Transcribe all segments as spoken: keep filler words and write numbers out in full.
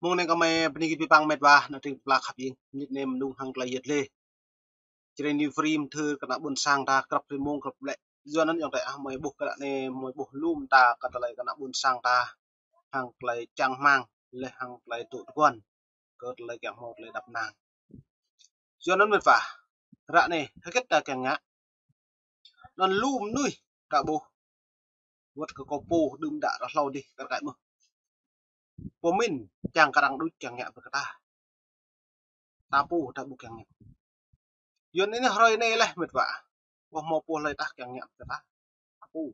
mong này có mày bên kia băng mệt và nó trình là khắp yên nickname đúng hàng lại yết lê cho nên new frame thư cả buồn sang ta cặp trên mong cặp lệ do nóอย่างไรอ่ะmày buộc cái này mày buộc lùm ta cả lại cả buồn sang ta hàng lại chẳng mang lại hàng lại tụt quân cỡ lại kẹo một lại đập nàng do nó mệt vả rạ này hết kết ta kẹng ngã nó lùm nuôi cả bộ vật cái cổ po đừng đã nó lâu đi cả cái mà của mình chẳng cả đằng đôi chẳng nhẹ với ta ta pu ta buộc chẳng nhẹ do này hơi này lại mệt vả và một po lại ta chẳng nhẹ với ta pu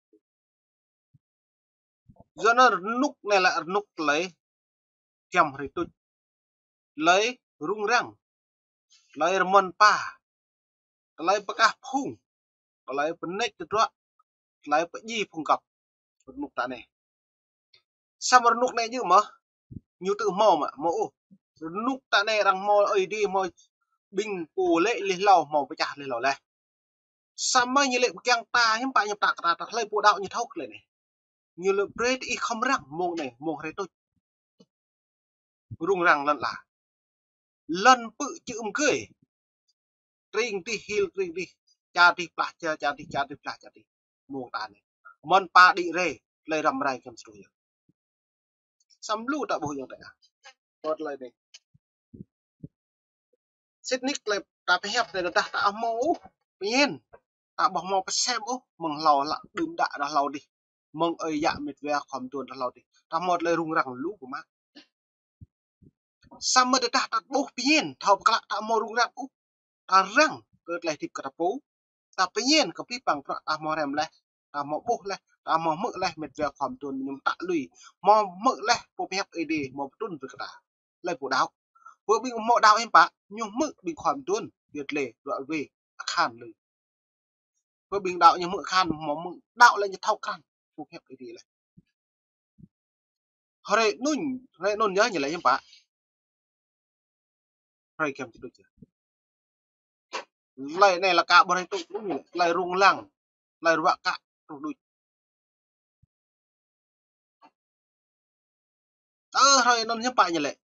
do nó nút này là nút lấy chầm thì tôi lấy rung răng lấy mần pa lấy bạc áp phung lấy bấn nét tự rõ lấy bạc gì phung cặp nút ta này sao mà nút này như mà như tự mò mà mẫu nút ta này đang mò ấy đi mò bình phù lệ lên lò mò với chả lên lò này sao mà như lệ keng ta nhưng bạn nhập tạc ta ta lấy bộ đạo như thóc này này như là bread y không răng mông này mông này tôi rung răng lần là lần bự chữ cười ring đi hill ring đi cha đi plak cha cha đi cha đi plak cha đi mông ta này mon pa đi re lấy rầm rai kem sôi xăm lu tak boh yang tak buat lai ni Sydney klep ta pe hep này ta ta mau pien ta bọc mau pe xem ô mừng lò lặng đừng đã đã lò đi mừng ơi dạ mệt về khom tuần đã lò đi ta một lời rung răng lũ của má sao mà ta ta boh pien thau kelak ta mau rung răng ô ta răng cơ lại thịt cả phố ta pien cái pi bằng ta mau rem lại ta mau boh lại ta mau mực lại mệt về khom tuần nhưng ta lùi mau mực lại po pe hep ed mau tuần về cả lại bộ đào vừa bị mọ đào em bạ nhưng mực bị khom tuần việt lệ đoạn về khan lùi vừa bình đạo nhưng mực khan mỏ mực đạo lại như thau khan po pe hep ed lại hore nun hore nun nhớ như lại em bạ hore kem chỉ được chưa lại này là cả bọn này tụng cũng như lại rung lăng lại rạ cả rung đuôi ơ hore nun nhớ bạ như lại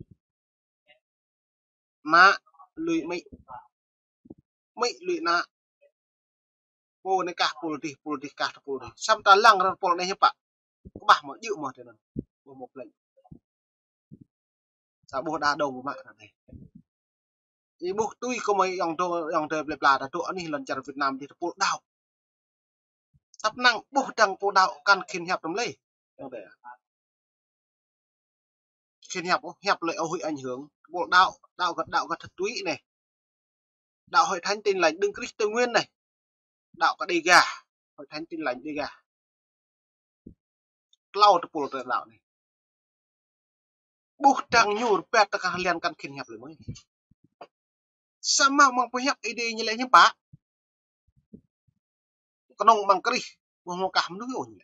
na lùi mị mị lùi na po này cả po đi po đi cả po đi sam ta lăng ra po này nhớ bạ có bả mà dịu mà thế này một lệnh sao bố đa đầu mà này thì bố tôi có mấy dòng tôi dòng tôi lệp là chỗ này lần chặt Việt Nam thì bộ đào sắp năng bố đằng bộ đào căn khiên hẹp lắm lấy khiên hẹp hẹp lại hội ảnh hưởng bộ đạo đạo gật đạo gật thật túy này đạo hội thánh tin lành đừng Christ Tây Nguyên này đạo cả đây gà hội thánh tin lành đây gà lau từ bộ đạo này bố đằng nhur pet ta kalian căn khiên hẹp lại mới sama mang punya ide như lấy những bả con ông bằng cái mau mau cảm nước ổn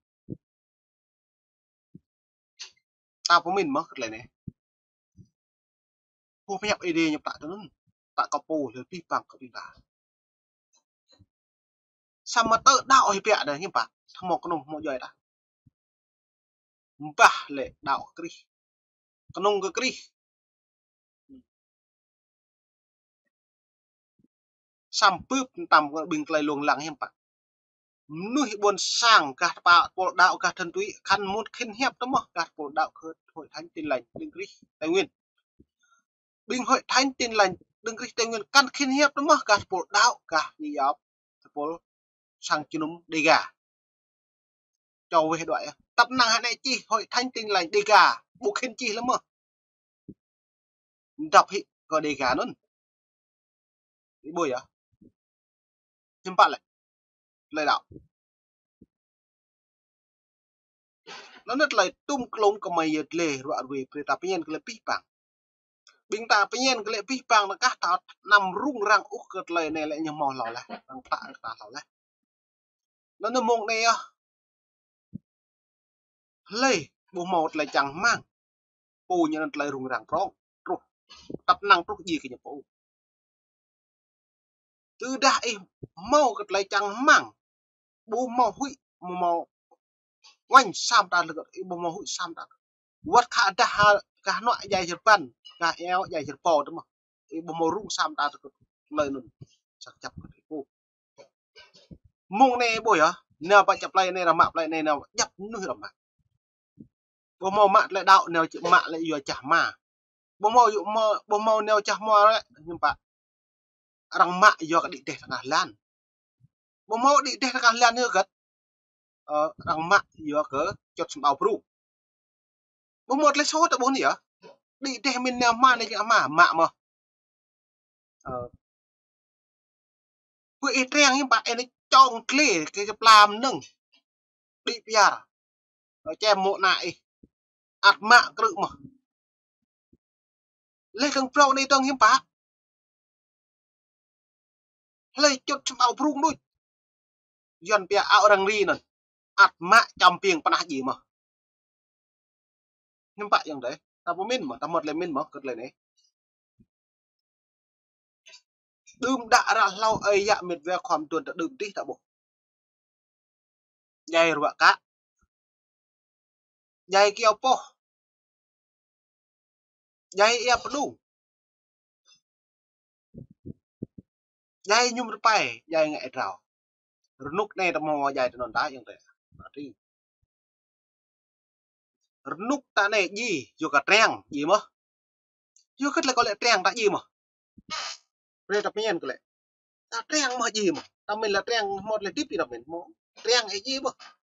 tao của mình mất lại này cô phải nhập ide nhập tại nó tại cặp bồ rồi đi bằng cái gì cả sao mà tự đạo hay bẹ này những bả thằng một con ông một giờ đã bả lệ đạo cái con ông cái sam pướp tầm bình clay luồng lặng em bả nuôi buồn sang cả bạo bộ đạo cả thần túy khăn muốn khiên hẹp đó mà cả bộ đạo khơi hội thánh tin lành đừng Christ Tây Nguyên bình hội thánh tin lành đừng Christ Tây Nguyên căn khiên hẹp đó mà cả bộ đạo cả như giáo bộ sang chunum đi gà cho về đoạn tập năng hạn này chi hội thánh tin lành đi gà bộ khiên chi lắm mà đọc hị có đi gà luôn đi bùi à nhưng bạn lại lời đạo nó rất là tung lông của mày lệ đoạn về về ta bây giờ cái pi bảng bình ta bây giờ cái pi bảng nó cắt tháo nằm rung răng úc cái lời này lại như mò lò lại đang tạ tạ lò lại nó nó mông này à lệ bộ một lại chẳng mang bù như lại rung răng rong rồi tập năng rút gì cái nhập bộ từ đại mau cái lại chẳng mang bù mò hụi mò ngoảnh sam ta lực bù mò hụi sam ta วัดขาดากาหน่อยใหญ่จัดปันกาเอลใหญ่จัดปอดมั้งไอ้บ่มารุ่งซ้ำตาตะกุเลยนุ่นจักจับกันกูมุ่งในบ่อยเหรอแนวไปจับไล่ในระมาไล่ในแนวยับนู่นระมาบ่มามาและดาวแนวจะมาและอยู่จ่ามาบ่มาอยู่มาบ่มาแนวจ่ามาแล้วnhưng pak răng mạ do cái định đề thằng lanบ่mau định đề thằng lan nữa gật ờ răng mạ do cái chốt sầm ao pruบ่một lấy số tại bốn nhỉ định đề mình nèo ma này cái mà mạ mà ờ bữa ít rèn nhưng bạn ấy trong kle cái cái làm nâng đi bia rồi che mộ lại ạt mạ cự mà lấy thằng pro này tông nhưng bạn lấy chốt sầm ao pru đôi dọn bia ao răng ri nè ạt mạ trong pieng panah gì mà nhưng bạnอย่างđấy taบ่min mà ta một lên min mà cất lên này đơm đã ra lau ấy dạ miệt vềความtuần ta đơm tí ta bộ dây rồi cả dây kia po dây ép đủ dây nhungไปdây ngại rào nút này ta mò dây ta nón đáอย่างđấy đi nút ta này gì vô cả treng gì mà vô cất lại có lẽ treng đã gì mà đây tập nhiên cái lẽ ta treng mà gì mà ta mình là treng một là tiếp đi đọc mình mò treng cái gì mà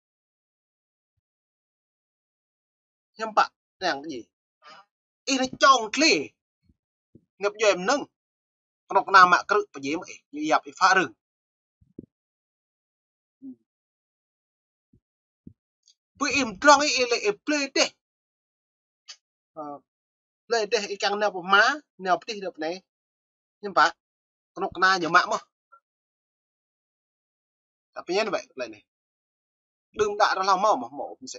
nhưng bạn treng cái gì ý nó trong kli ngập vô em nâng nó nam mạ cự và dễ mà như dạp thì phá rừng với em trong ấy lại em play đấy play đấy càng nèo của má nèo tí được này nhưng bạn nó na nhiều mạ mà tập nhiên vậy lại này đừng đã ra lòng mau mà mổ mình sẽ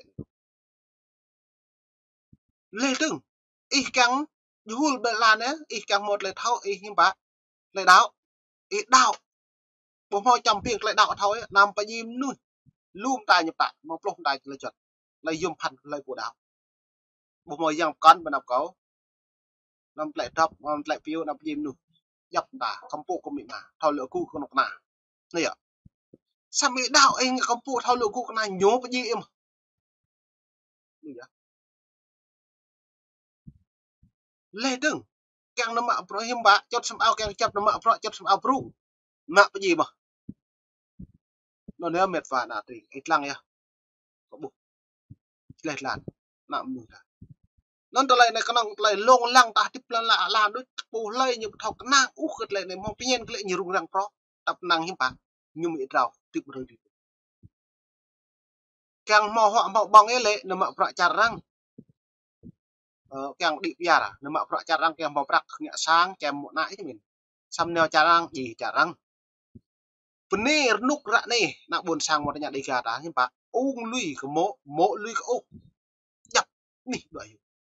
lê từng ý càng vui bệ là nữa ý càng một lại thâu ý nhưng bạn lại đáo ý đào bố môi chồng việc lại đạo thôi nằm phải im nuôi luôn tài nhập tại một lúc tài là chuẩn lại dùngพันlại của đảo bố môi dòng con bên nào có nằm lại thấp nằm lại phiêu nằm im nuôi dập tả không phụ của mình mà thao lửa cu con nọc nà này ạ sao mỹ đạo anh không phụ thao lửa cu con này nhố với gì em lê từng càng nó mạ pro hiếm bạ chốt xâm ao càng chập nó mạ pro chốt xâm ao pro mạ cái gì mà nó nếu mệt và là thì ít lăng ya có bụng lệch làn nạm mùi là nó tao lại này cái năng lại lông lăng ta tiếp lên lạ làm đối bù lây như thọc nang ú khật lại này mong tuy nhiên cái như rung răng pro tập năng hiếm bạn như mỹ rào tiếp rồi đi càng mò họ mò bằng ấy lệ nó mạ pro chả răng càng đi bia à nó mạ pro chả răng càng mò bạc nhẹ sang kèm một nãy cho mình xăm neo chả răng gì chả răng vấn đề nút ra này nặng buồn sang một nhà đi gà đá nhưng bạn ung lùi cái mộ mộ lùi cái ốc nhập nỉ đuổi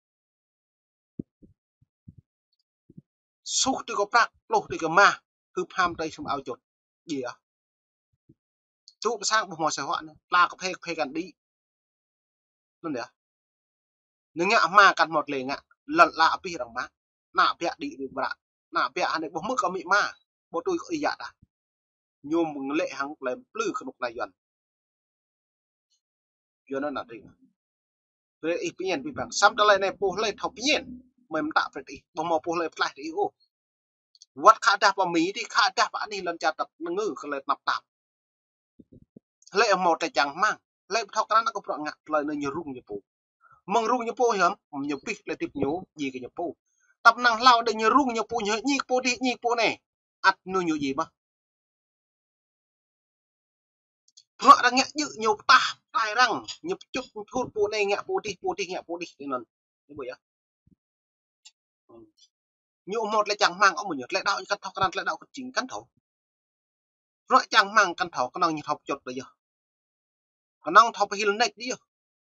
số tôi có bạc lô tôi có ma cứ ham đây xong ao chuột gì à tụ sang một mò sài hoạn là có phê phê gần đi luôn đấy nếu ngạ ma cần một lề ngạ lần lạ pi rằng má nạ bẹ đi được bạn nạ bẹ này bố mức có mị ma bố tôi có ý dạ à nhôm mừng lệ hắn làm lư khẩn này dần cho nó là gì về ý nhiên bị bằng xăm lại này po lên thọc nhiên mình tạo phải đi bằng mò po lên lại đi ôวัดขาดาปมีที่ขาดาปอันนี้เราจะตัดงื้อก็เลยนับตับเลยหมดแต่จังมั่งเลยเท่ากันนั่นก็เพราะงัดเลยในยรุ่งยปูมึงรุ่งยปูเหรอผมยปีเลยติดหนูยีกันยปูตับนังเล่าได้ยรุ่งยปูเยอะยี่ปูดียี่ปูเนี่ยอัดนู่นอยู่ยี่บ้าเพราะรังเงี้ยยืดยตาตายรังยจุดพูดปูในเงี้ยปูดีปูดีเงี้ยปูดีนี่นั่นนี่บ่อยอะnhiều một là chẳng mang ông một nhật lại đạo căn thọ căn lại đạo chính căn thọ rồi chẳng mang căn thọ căn năng như học chột rồi giờ căn năng thọ phải hiểu này đi giờ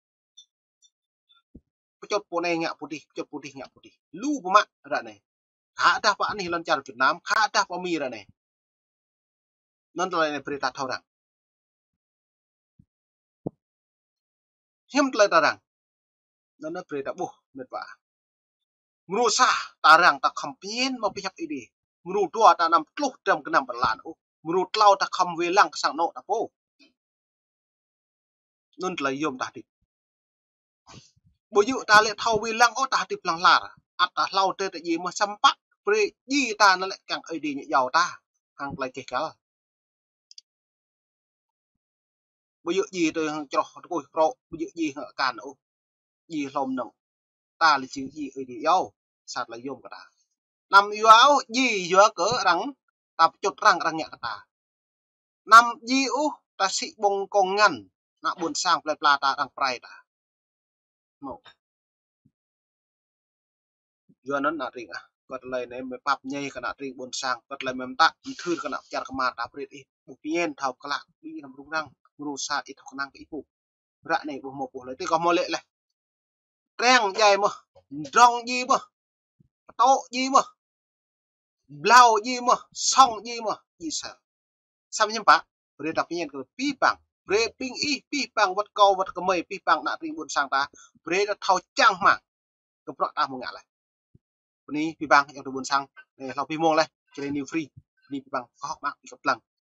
chột bộ này ngạ bộ đi chột bộ đi ngạ bộ đi lu bộ mạng ra này khá đa bạn này lần chào Việt Nam khá đa bạn mi ra này nên là này phải thao rằng hiếm lại ta rằng นั่นน่ะเปรตบุเม็ดว่ามรูซาตารังตาคำเพี้ยนมาพิจับอีดีมรูตัวตานำกลุกเติมกระนำบลานโอ้มรูเล่าตาคำเวลังสังโนตะโปนั่นเลยยมตาดิบุยุตาเลเท่าเวลังโอตาดิพลังลาอัตตาเล่าเตตยีมาสัมปักเปรยี่ตานั่นแหละกังไอดีเนี่ยยาวตาหางไกลเกลบุยุยีตัวหางจรอตะโกยโปรบุยุยีหางการโอ้ยีลมหนึ่งตาลิจิยีไอดียาวสัตว์เลยยมกระดานำยาวยีเยอะเกอรังตับจุดรังรังเนี่ยกระตานำยีอุตาสิบงกงงันนักบุญสร้างปลายปลาตารังไพรตาโมยวนนั้นนาริงอ่ะก็เลยในไม่ปับใหญ่ขนาดริงบุญสร้างก็เลยมันตะมันทื่นขนาดจัดขมาตาเปรตอีบุกเย็นเท่ากลักดีนำรุงรังรูซาอิทกนังอีปุระในบุโมปุเลยที่ก็โมเละเลยแรงใหญ่มั้ดองยีมั้โตยีมั้เบลายีมั้ซ่องยีมั้ยีเสซ้ำยังปะเรียดับเย็นก็ปีปังเรปิงอีปีปังวัดเกาวัดกระเมยปีปังนาริงบุญสร้างตาเรดเท่าจังมากก็เพราะตามงานเลยวันนี้พี่บังยังตัวบุญสร้างเนี่ยเราพี่มงเลยจะได้นิวฟรีนี่พี่บังก็ฮอกมากอีกกำลัง